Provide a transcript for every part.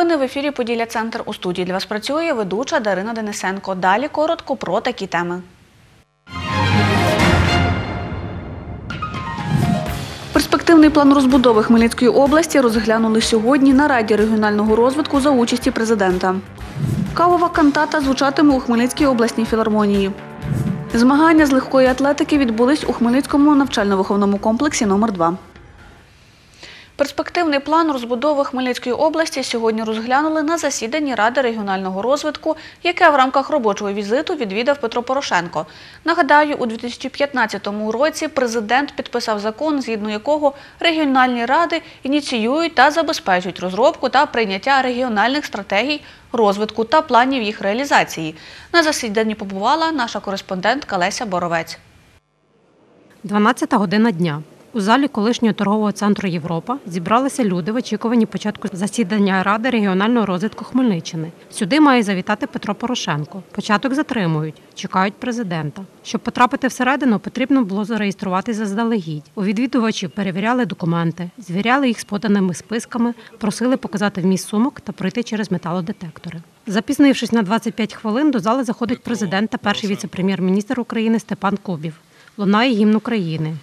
Новини в ефірі «Поділля-Центр». У студії для вас працює ведуча Дарина Денисенко. Далі коротко про такі теми. Перспективний план розбудови Хмельницької області розглянули сьогодні на Раді регіонального розвитку за участі президента. Кавова кантата звучатиме у Хмельницькій обласній філармонії. Змагання з легкої атлетики відбулись у Хмельницькому навчально-виховному комплексі номер 2. Перспективний план розбудови Хмельницької області сьогодні розглянули на засіданні Ради регіонального розвитку, яке в рамках робочого візиту відвідав Петро Порошенко. Нагадаю, у 2015 році президент підписав закон, згідно якого регіональні ради ініціюють та забезпечують розробку та прийняття регіональних стратегій розвитку та планів їх реалізації. На засіданні побувала наша кореспондентка Леся Боровець. 12-та година дня. У залі колишнього торгового центру «Європа» зібралися люди в очікуванні початку засідання Ради регіонального розвитку Хмельниччини. Сюди має завітати Петро Порошенко. Початок затримують, чекають президента. Щоб потрапити всередину, потрібно було зареєструватися заздалегідь. У відвідувачів перевіряли документи, звіряли їх з поданими списками, просили показати вміст сумок та пройти через металодетектори. Запізнившись на 25 хвилин, до зали заходить президент та перший віце-прем'єр-міністр України Степан Кубів. Лунає гімн України.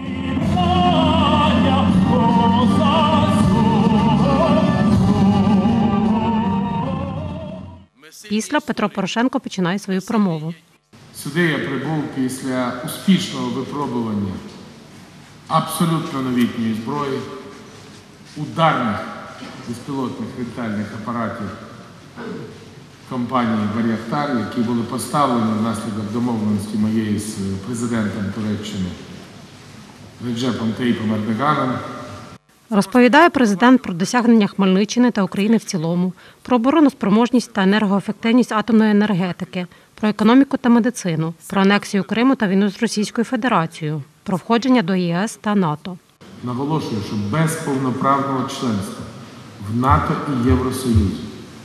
Після Петро Порошенко починає свою промову. Сюди я прибув після успішного випробування абсолютно новітньої зброї, ударних безпілотних літальних апаратів компанії «Байрактар», які були поставлені внаслідок домовленості моєї з президентом Туреччини Реджепом Тайіпом Ердоганом. Розповідає президент про досягнення Хмельниччини та України в цілому, про обороноспроможність та енергоефективність атомної енергетики, про економіку та медицину, про анексію Криму та війну з Російською Федерацією, про входження до ЄС та НАТО. Наголошую, що без повноправного членства в НАТО і Євросоюзі,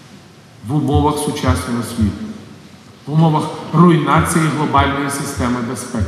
в умовах сучасного світу, в умовах руйнації глобальної системи безпеки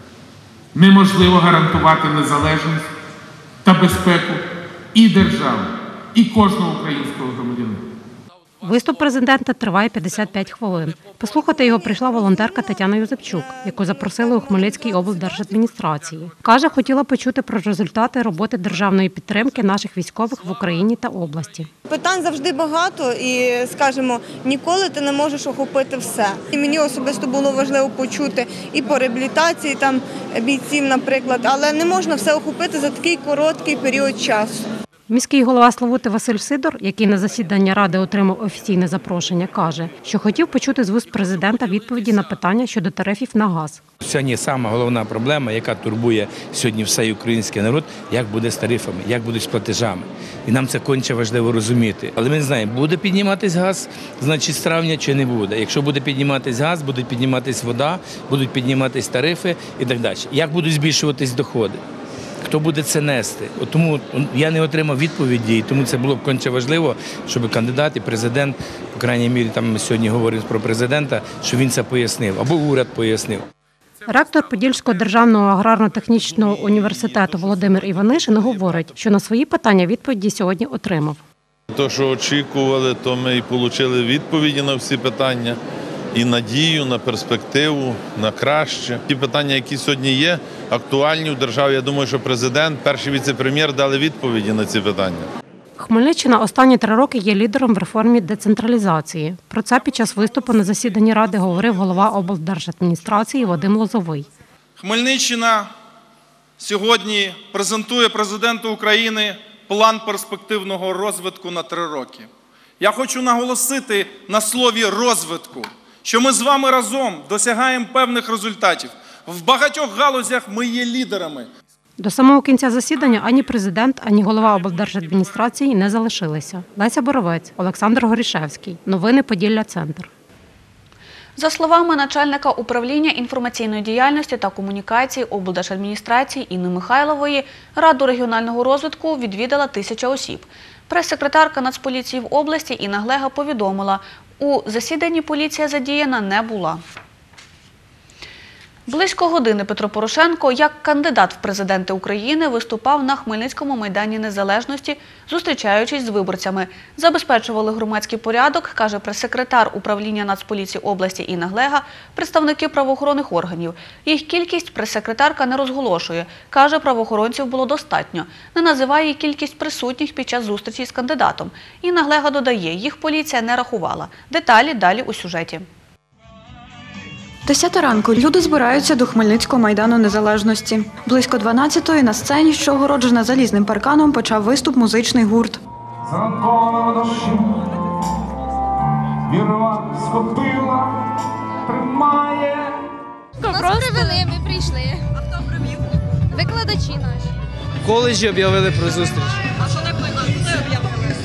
неможливо гарантувати незалежність та безпеку і держави, і кожного українського громадянина. Виступ президента триває 55 хвилин. Послухати його прийшла волонтерка Тетяна Юзепчук, яку запросили у Хмельницькій облдержадміністрації. Каже, хотіла почути про результати роботи державної підтримки наших військових в Україні та області. Питань завжди багато і, скажімо, ніколи ти не можеш охопити все. І мені особисто було важливо почути і по реабілітації там бійців, наприклад, але не можна все охопити за такий короткий період часу. Міський голова Славути Василь Сидор, який на засідання Ради отримав офіційне запрошення, каже, що хотів почути з вуст президента відповіді на питання щодо тарифів на газ. Сьогодні сама головна проблема, яка турбує сьогодні всей український народ, як буде з тарифами, як буде з платежами. І нам це конче важливо розуміти. Але ми не знаємо, буде підніматись газ, значить з травня чи не буде. Якщо буде підніматись газ, буде підніматись вода, будуть підніматись тарифи і так далі. Як будуть збільшуватись доходи? Хто буде це нести? Тому я не отримав відповіді, і тому це було б конче важливо, щоб кандидат і президент, по крайній мірі, там ми сьогодні говоримо про президента, щоб він це пояснив, або уряд пояснив. Ректор Подільського державного аграрно-технічного університету Володимир Іванишин говорить, що на свої питання відповіді сьогодні отримав. Те, що очікували, то ми і отримали відповіді на всі питання. І надію на перспективу, на краще. Ті питання, які сьогодні є, актуальні в державі, я думаю, що президент, перший віце-прем'єр дали відповіді на ці питання. Хмельниччина останні 3 роки є лідером в реформі децентралізації. Про це під час виступу на засіданні Ради говорив голова облдержадміністрації Вадим Лозовий. Хмельниччина сьогодні презентує президенту України план перспективного розвитку на 3 роки. Я хочу наголосити на слові «розвитку», що ми з вами разом досягаємо певних результатів. В багатьох галузях ми є лідерами. До самого кінця засідання ані президент, ані голова облдержадміністрації не залишилися. Леся Боровець, Олександр Горішевський. Новини «Поділля-Центр». За словами начальника управління інформаційної діяльності та комунікації облдержадміністрації Інни Михайлової, Раду регіонального розвитку відвідала 1000 осіб. Прес-секретарка Нацполіції в області Інна Глега повідомила, у засіданні поліція задіяна не була. Близько години Петро Порошенко, як кандидат в президенти України, виступав на Хмельницькому майдані Незалежності, зустрічаючись з виборцями. Забезпечували громадський порядок, каже прес-секретар управління Нацполіції області Інна Глега, представники правоохоронних органів. Їх кількість прес-секретарка не розголошує. Каже, правоохоронців було достатньо. Не називає кількість присутніх під час зустрічі з кандидатом. Інна Глега додає, їх поліція не рахувала. Деталі далі у сюжеті. 10 ранку люди збираються до Хмельницького майдану Незалежності. Близько 12-ї на сцені, що огороджена залізним парканом, почав виступ музичний гурт. Зранкового дощу вірва схопила, тримає. Нас привели, ми прийшли. А хто привів? Викладачі наші. В коледжі об'явили про зустріч. А що не об'явили?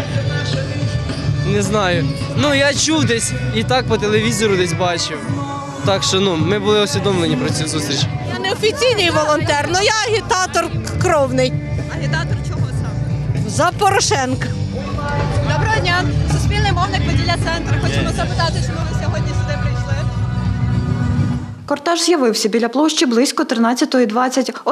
Не знаю. Я чув десь і так по телевізору десь бачив. Так що ми були усвідомлені про цю зустріч. Я не офіційний волонтер, але я агітатор кровний. Агітатор чого саме? За Порошенка. Доброго дня! Суспільний мовник Поділля Центр. Хочемо запитати, чому ви сьогодні сюди прийшли? Кортеж з'явився біля площі близько 13:20. О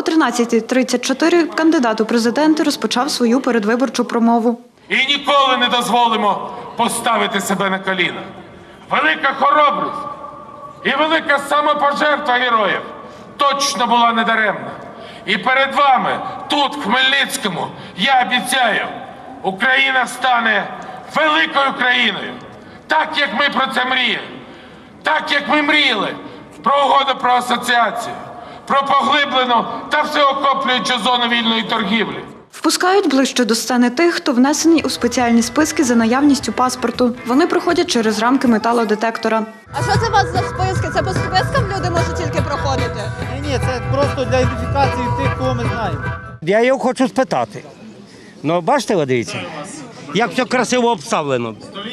13:34 кандидат у президенти розпочав свою передвиборчу промову. І ніколи не дозволимо поставити себе на коліна. Велика хоробрість і велика самопожертва героїв точно була недаремна. І перед вами, тут, в Хмельницькому, я обіцяю, Україна стане великою країною. Так, як ми про це мріяли. Так, як ми мріяли про угоду про асоціацію, про поглиблену та всеохоплюючу зону вільної торгівлі. Впускають ближче до сцени тих, хто внесений у спеціальні списки за наявністю паспорту. Вони проходять через рамки металодетектора. А що це у вас за списки? Це по спискам люди можуть тільки проходити? Ні, це просто для ідентифікації тих, кого ми знаємо. Я його хочу спитати. Бачите, дивіться, як все красиво обставлено.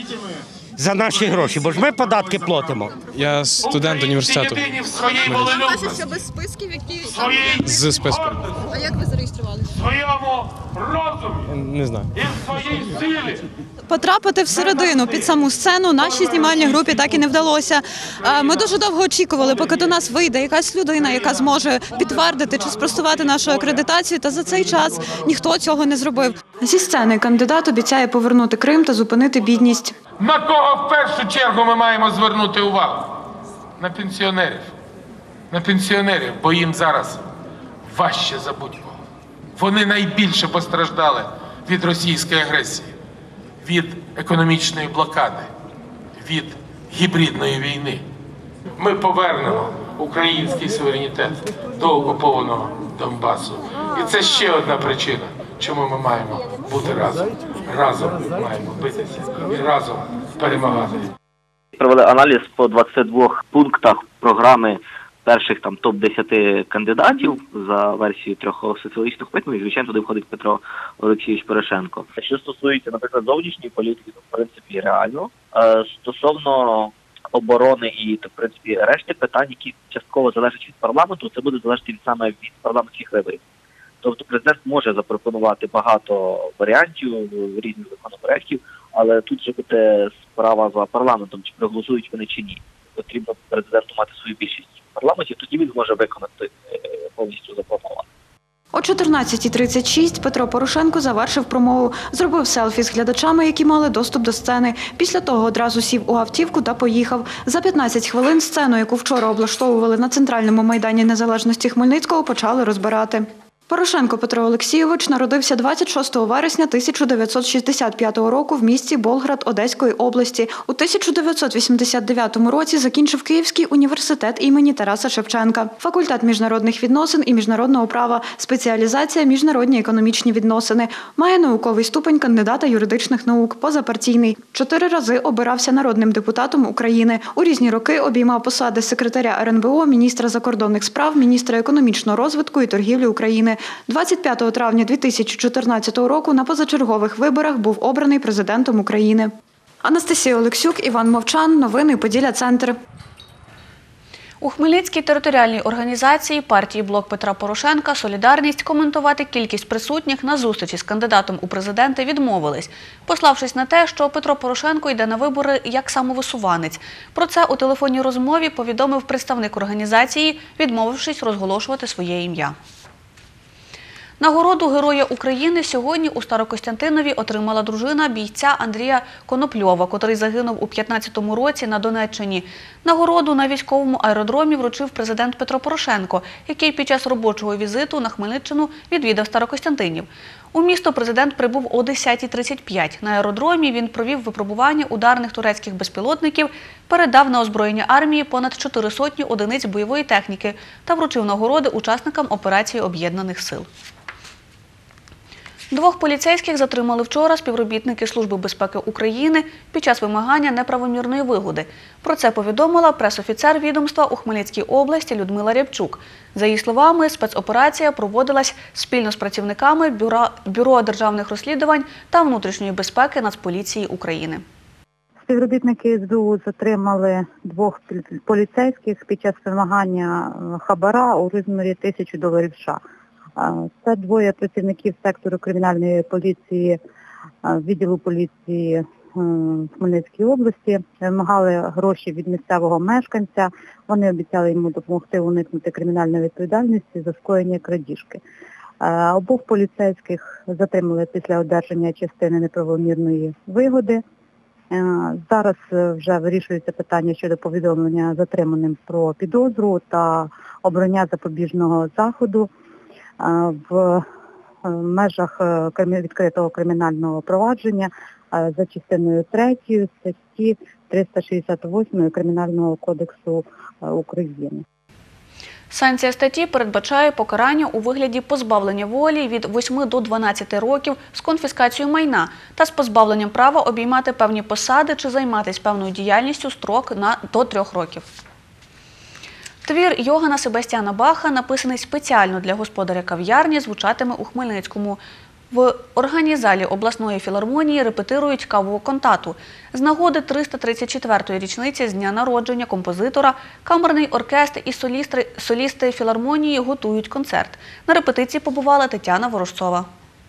За наші гроші, бо ж ми податки платимо. Я студент університету. Бачите, що без списків, які... З списком. А як ви зареєструвалися? Своєму розумі Не знаю. і в своїй силі. Потрапити всередину під саму сцену нашій знімальній групі так і не вдалося. Ми дуже довго очікували, поки до нас вийде якась людина, яка зможе підтвердити чи спростувати нашу акредитацію, та за цей час ніхто цього не зробив. Зі сцени кандидат обіцяє повернути Крим та зупинити бідність. На кого в першу чергу ми маємо звернути увагу? На пенсіонерів. На пенсіонерів, бо їм зараз важче за будь-кого. Вони найбільше постраждали від російської агресії, від економічної блокади, від гібридної війни. Ми повернемо український суверенітет до окупованого Донбасу. І це ще одна причина, чому ми маємо бути разом. Разом маємо битися і разом перемагати. Провели аналіз по 22 пунктах програми перших топ-10 кандидатів за версією 3 соціологічних опитувань. Звичайно, туди входить Петро Олексійович Порошенко. Що стосується, наприклад, зовнішньої політики, то в принципі реально. Стосовно оборони і, в принципі, решти питань, які частково залежать від парламенту, це буде залежати саме від парламентських виборів. Тобто президент може запропонувати багато варіантів, різних законопроєктів, але тут вже буде справа за парламентом, чи проголосують вони чи ні. Потрібно президенту мати свою більшість в парламенті, тоді він зможе виконати повністю заплановане. О 14:36 Петро Порошенко завершив промову, зробив селфі з глядачами, які мали доступ до сцени. Після того одразу сів у автівку та поїхав. За 15 хвилин сцену, яку вчора облаштовували на центральному майдані Незалежності Хмельницького, почали розбирати. Порошенко Петро Олексійович народився 26 вересня 1965 року в місті Болград Одеської області. У 1989 році закінчив Київський університет імені Тараса Шевченка, факультет міжнародних відносин і міжнародного права, спеціалізація міжнародні економічні відносини. Має науковий ступень кандидата юридичних наук, позапартійний. 4 рази обирався народним депутатом України. У різні роки обіймав посади секретаря РНБО, міністра закордонних справ, міністра економічного розвитку і торгівлі України. 25 травня 2014 року на позачергових виборах був обраний президентом України. Анастасія Олексюк, Іван Мовчан. Новини Поділля Центр. У Хмельницькій територіальній організації партії «Блок Петра Порошенка» «Солідарність» коментувати кількість присутніх на зустрічі з кандидатом у президенти відмовились, пославшись на те, що Петро Порошенко йде на вибори як самовисуванець. Про це у телефонній розмові повідомив представник організації, відмовившись розголошувати своє ім'я. Нагороду Героя України сьогодні у Старокостянтинові отримала дружина бійця Андрія Конопльова, котрий загинув у 2015 році на Донеччині. Нагороду на військовому аеродромі вручив президент Петро Порошенко, який під час робочого візиту на Хмельниччину відвідав Старокостянтинів. У місто президент прибув о 10:35. На аеродромі він провів випробування ударних турецьких безпілотників, передав на озброєння армії понад 400 одиниць бойової техніки та вручив нагороди учасникам операції Об'єднаних сил. Двох поліцейських затримали вчора співробітники Служби безпеки України під час вимагання неправомірної вигоди. Про це повідомила пресофіцер відомства у Хмельницькій області Людмила Рябчук. За її словами, спецоперація проводилась спільно з працівниками Бюро державних розслідувань та внутрішньої безпеки Нацполіції України. Співробітники СБУ затримали двох поліцейських під час вимагання хабара у розмірі $1000 США. Це двоє працівників сектору кримінальної поліції, відділу поліції Хмельницької області. Вимагали гроші від місцевого мешканця. Вони обіцяли йому допомогти уникнути кримінальної відповідальності за скоєння крадіжки. Обох поліцейських затримали після одержання частини неправомірної вигоди. Зараз вже вирішується питання щодо повідомлення затриманим про підозру та обрання запобіжного заходу в межах відкритого кримінального провадження за частиною 3 статті 368 Кримінального кодексу України. Санкція статті передбачає покарання у вигляді позбавлення волі від 8 до 12 років з конфіскацією майна та з позбавленням права обіймати певні посади чи займатися певною діяльністю строк до 3 років. Твір Йоганна Себастьяна Баха, написаний спеціально для господаря кав'ярні, звучатиме у Хмельницькому. В організалі обласної філармонії репетирують кавову кантату. З нагоди 334-ї річниці з дня народження композитора камерний оркестр і солісти філармонії готують концерт. На репетиції побувала Тетяна Ворожцова.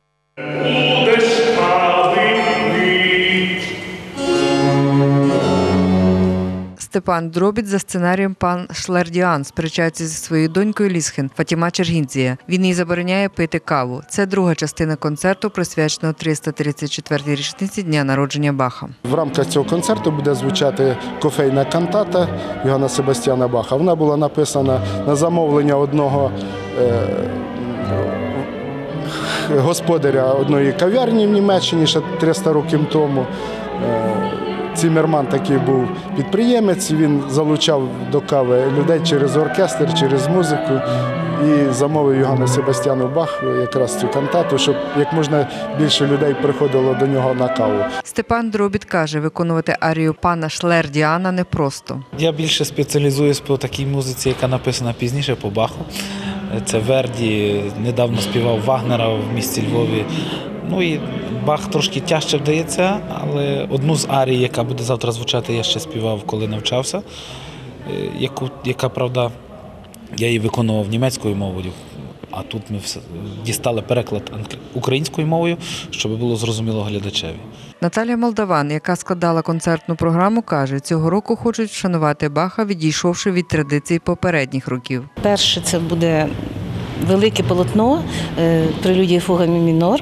Степан Дробіт за сценарієм «Пан Шлердіан» сперечається зі своєю донькою Лісхен Фатіма Чергінзія. Він їй забороняє пити каву. Це друга частина концерту, присвяченого 334-й річниці дня народження Баха. В рамках цього концерту буде звучати кофейна кантата Йоганна Себастьяна Баха. Вона була написана на замовлення одного господаря одної кав'ярні в Німеччині ще 300 років тому. Ціммерман такий був підприємець, він залучав до кави людей через оркестр, через музику і замовив Йоганну Себастьяну Бах якраз цю кантату, щоб як можна більше людей приходило до нього на каву. Степан Дробіт каже, виконувати арію пана Шлердіана непросто. Я більше спеціалізуюсь по такій музиці, яка написана пізніше по Баху. Це Верді, недавно співав Вагнера в місті Львові. Ну і Бах трошки тяжче вдається, але одну з арій, яка буде завтра звучати, я ще співав, коли навчався, яка, правда, я її виконував німецькою мовою, а тут ми дістали переклад українською мовою, щоб було зрозуміло глядачеві. Наталія Молдаван, яка складала концертну програму, каже, цього року хочуть вшанувати Баха, відійшовши від традицій попередніх років. Перше це буде велике полотно «Прелюдія фуга мі мінор».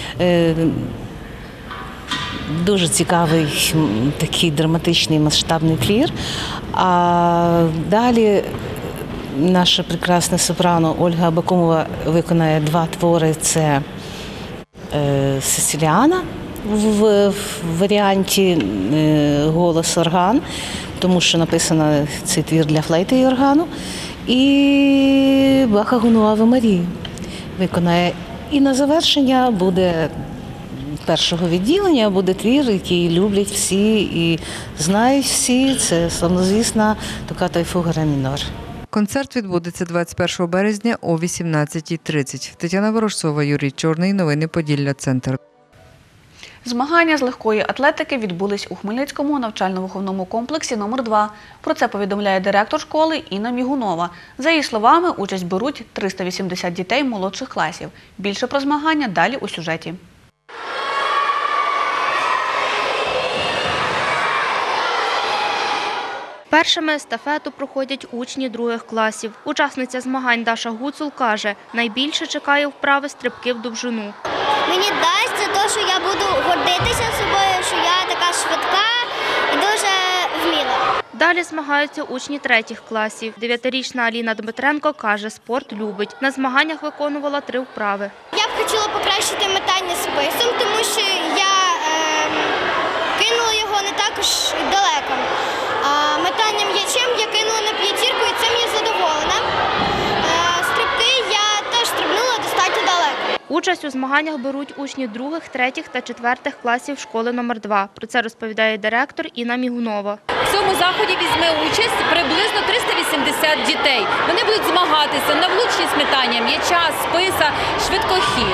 Дуже цікавий такий драматичний масштабний твір. А далі наша прекрасна сопрано Ольга Абакумова виконає 2 твори. Це «Сесиліана» в варіанті голос-орган, тому що написано цей твір для флейти і органу. І Баха Гунуаве Марії виконає. І на завершення буде першого відділення, буде твір, який люблять всі і знають всі. Це славнозвісна «Токкато і фуга ре мінор». Концерт відбудеться 21 березня о 18:30. Тетяна Ворожцова, Юрій Чорний. Новини Поділля. Центр. Змагання з легкої атлетики відбулись у Хмельницькому навчально-виховному комплексі номер 2. Про це повідомляє директор школи Інна Мігунова. За її словами, участь беруть 380 дітей молодших класів. Більше про змагання далі у сюжеті. Першими естафету проходять учні других класів. Учасниця змагань Даша Гуцул каже, найбільше чекає вправи стрибки в довжину. Мені дасть за те, що я буду гордитися собою, що я така швидка і дуже вміла. Далі змагаються учні третіх класів. 9-річна Аліна Дмитренко каже, спорт любить. На змаганнях виконувала 3 вправи. Я б хотіла покращити метання списом, тому що я кинула його не також далеко. А метанням м'ячем я кинула на п'ятірку і цим я задоволена. Стрибки я теж стрибнула достатньо далеко. Участь у змаганнях беруть учні 2, 3 та 4 класів школи номер 2. Про це розповідає директор Інна Мігунова. В цьому заході візьме участь приблизно 380 дітей. Вони будуть змагатися на влучність метання м'яча, списа, швидкохід.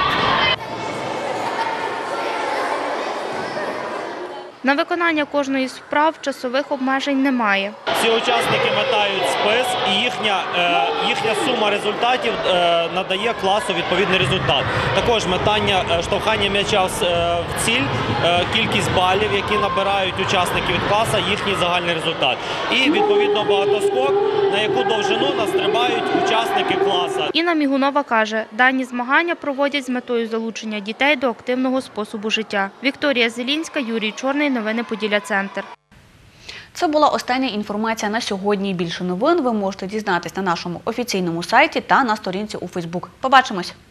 На виконання кожної з вправ часових обмежень немає. Всі учасники метають спис і їхня сума результатів надає класу відповідний результат. Також метання, штовхання м'яча в ціль, кількість балів, які набирають учасники від класу, їхній загальний результат. І відповідно багатоскок, на яку довжину настрибають учасники класу. Інна Мігунова каже, дані змагання проводять з метою залучення дітей до активного способу життя. Вікторія Зелінська, Юрій Чорний. Новини Поділля-Центр. Це була остання інформація на сьогодні. Більше новин ви можете дізнатись на нашому офіційному сайті та на сторінці у Фейсбук. Побачимось!